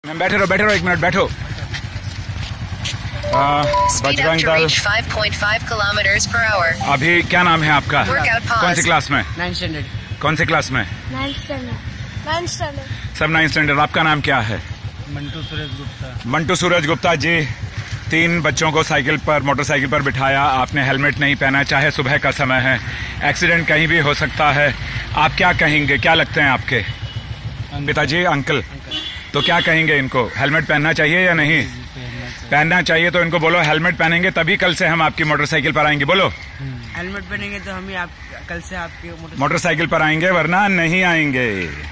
बैठे रहो 1 मिनट बैठो। Bajrang Dal 5.5 kilometre per hour. अभी क्या नाम है आपका? कौन सी क्लास में? 9th standard. कौन सी क्लास में? 9th standard. सब 9th स्टैंडर्ड। आपका नाम क्या है? मंटू सूरज गुप्ता। मंटू सूरज गुप्ता जी, 3 बच्चों को साइकिल पर मोटरसाइकिल पर बिठाया, आपने हेलमेट नहीं पहना, चाहे सुबह का समय है, एक्सीडेंट कहीं भी हो सकता है। आप क्या कहेंगे, क्या लगते हैं आपके पिताजी? अंकल। तो क्या कहेंगे इनको, हेलमेट पहनना चाहिए या नहीं? पहनना चाहिए। तो इनको बोलो हेलमेट पहनेंगे तभी कल से हम आपकी मोटरसाइकिल पर आएंगे। बोलो हेलमेट पहनेंगे तो हम कल से आपकी मोटरसाइकिल पर आएंगे, वरना नहीं आएंगे।